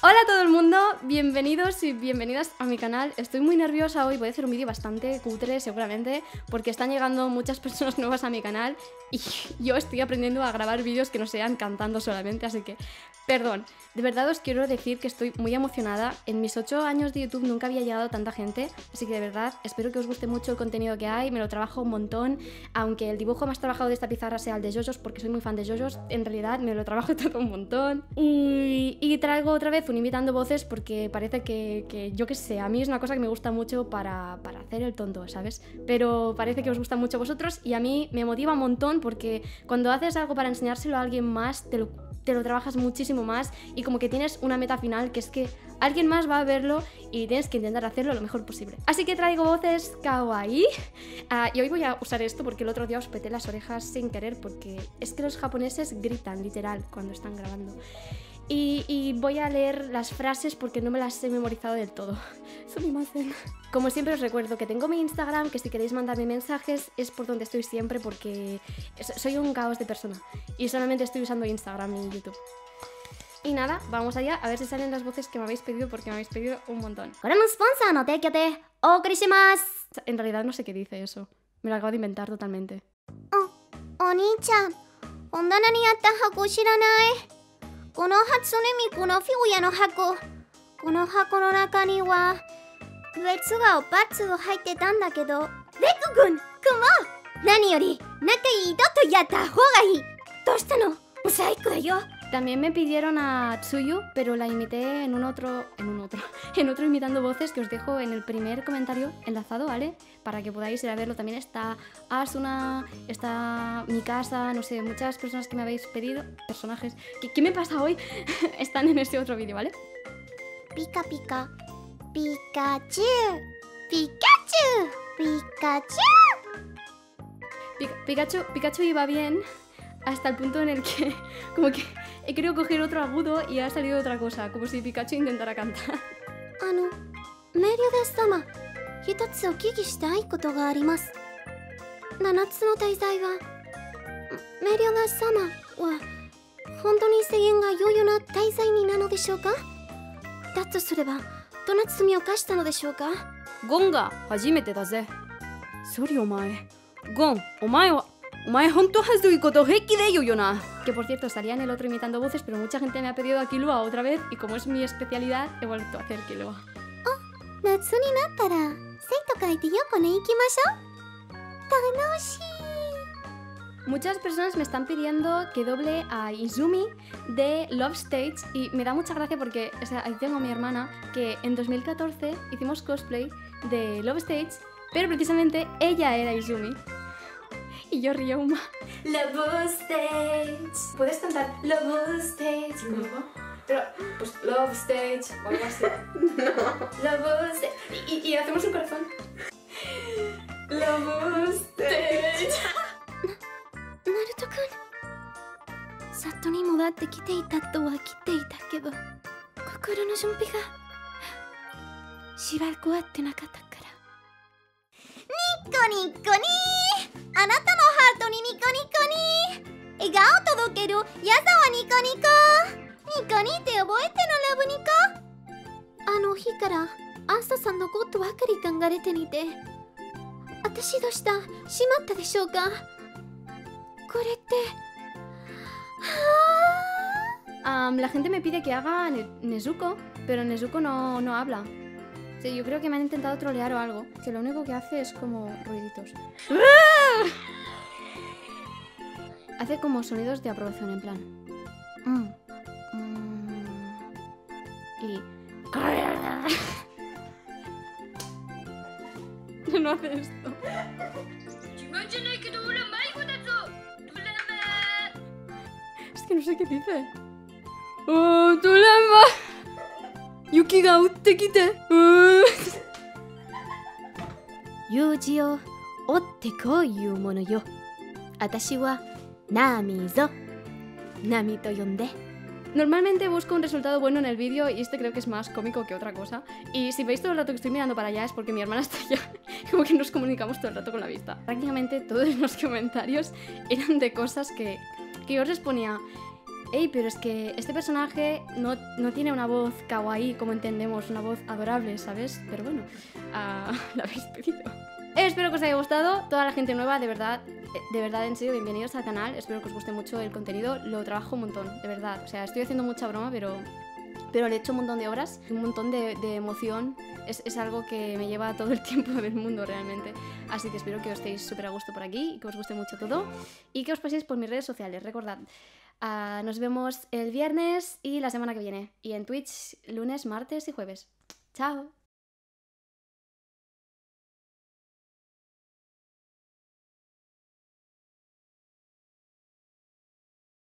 Hola a todo el mundo, bienvenidos y bienvenidas a mi canal. Estoy muy nerviosa hoy, voy a hacer un vídeo bastante cutre seguramente, porque están llegando muchas personas nuevas a mi canal y yo estoy aprendiendo a grabar vídeos que no sean cantando solamente, así que perdón. De verdad os quiero decir que estoy muy emocionada. En mis 8 años de YouTube nunca había llegado tanta gente, así que de verdad espero que os guste mucho el contenido que hay. Me lo trabajo un montón, aunque el dibujo más trabajado de esta pizarra sea el de JoJo's, porque soy muy fan de JoJo's, en realidad me lo trabajo todo un montón. Y traigo otra vez un imitando voces porque parece que yo qué sé, a mí es una cosa que me gusta mucho para hacer el tonto, ¿sabes? Pero parece que os gusta mucho a vosotros y a mí me motiva un montón porque cuando haces algo para enseñárselo a alguien más, te lo trabajas muchísimo más y como que tienes una meta final que es que alguien más va a verlo y tienes que intentar hacerlo lo mejor posible. Así que traigo voces kawaii y hoy voy a usar esto porque el otro día os peté las orejas sin querer porque es que los japoneses gritan literal cuando están grabando. Y voy a leer las frases porque no me las he memorizado del todo. Sumimasen. Como siempre os recuerdo que tengo mi Instagram, que si queréis mandarme mensajes es por donde estoy siempre porque soy un caos de persona y solamente estoy usando Instagram y YouTube. Y nada, vamos allá a ver si salen las voces que me habéis pedido porque me habéis pedido un montón. En realidad no sé qué dice eso. Me lo acabo de inventar totalmente. Oni-chan, honda nani yatta hako shiranai? Kono Hatsune Miku no figura no hako. Kono hako no naka ni wa Retsuga o Patsu o haite ta n da kedo. Deku-kun, kumo! Nani yori, nakai ii to yatta houga ii. Doushita no? Mosaiku da yo. También me pidieron a Tsuyu, pero la imité en otro imitando voces que os dejo en el primer comentario enlazado, ¿vale? Para que podáis ir a verlo. También está Asuna, está Mikasa, no sé, muchas personas que me habéis pedido, personajes. ¿Qué me pasa hoy? Están en ese otro vídeo, ¿vale? Pika pika, Pikachu, Pikachu, Pikachu. Pikachu iba bien hasta el punto en el que como que he querido coger otro agudo y ha salido otra cosa, como si Pikachu intentara cantar. Meliodas-sama, hitatsu o kiki shitai koto ga arimasu. Nanatsu no taizai wa Meliodas-sama wa hontou ni seigen ga yoyo na taizai ni nano deshou ka? Da to sureba, donna tsumi o kashita no deshou ka? Gon ga hajimete da ze. Sori omae. Gon, omae wa hontou hazui koto heiki de yoyo na. Que por cierto salía en el otro imitando voces, pero mucha gente me ha pedido a Killua otra vez y como es mi especialidad he vuelto a hacer Killua. Natsu ni nattara sei to kaite yoko ne ikimashou. Tanoshii. Muchas personas me están pidiendo que doble a Izumi de Love Stage y me da mucha gracia porque, o sea, ahí tengo a mi hermana que en 2014 hicimos cosplay de Love Stage, pero precisamente ella era Izumi. Y yo río un Love Stage. ¿Puedes cantar Love Stage? ¿Cómo? Pero, pues Love Stage o algo así. No. Love Stage. Y hacemos un corazón. Love Stage. Naruto-kun, satto ni modatte kiteita to wa kiteita kedo, kokoro no junbi ga shibaraku atte nakatta kara. Nikko nikko ni! Anata no hato ni nikko nikko ni! Egao todokeru Yazawa nikko nikko! Nikko ni te oboete no love nikko? Ano hi kara Asa-san no koto bakari kangarete ni te. Atashi doshita shimatta deshou ka? La gente me pide que haga Nezuko, pero Nezuko no habla. O sea, yo creo que me han intentado trolear o algo, que lo único que hace es como ruiditos. Hace como sonidos de aprobación, en plan. Y... no hace esto. Es que no sé qué dice. ¡Oh, Tulama! Yuki ga utte kite. Yuji o otte koiu mono yo. Atashi wa Nami zo. Nami to yonde. Normalmente busco un resultado bueno en el vídeo y este creo que es más cómico que otra cosa. Y si veis todo el rato que estoy mirando para allá es porque mi hermana está allá. Como que nos comunicamos todo el rato con la vista. Prácticamente todos los comentarios eran de cosas que yo les ponía... Ey, pero es que este personaje no tiene una voz kawaii como entendemos, una voz adorable, ¿sabes? Pero bueno, la habéis pedido. Espero que os haya gustado, toda la gente nueva, de verdad, en serio, bienvenidos al canal. Espero que os guste mucho el contenido, lo trabajo un montón, de verdad. O sea, estoy haciendo mucha broma, pero le he hecho un montón de horas, un montón de emoción. Es algo que me lleva todo el tiempo del mundo realmente. Así que espero que os estéis súper a gusto por aquí y que os guste mucho todo y que os paséis por mis redes sociales. Recordad, nos vemos el viernes y la semana que viene. Y en Twitch lunes, martes y jueves. ¡Chao!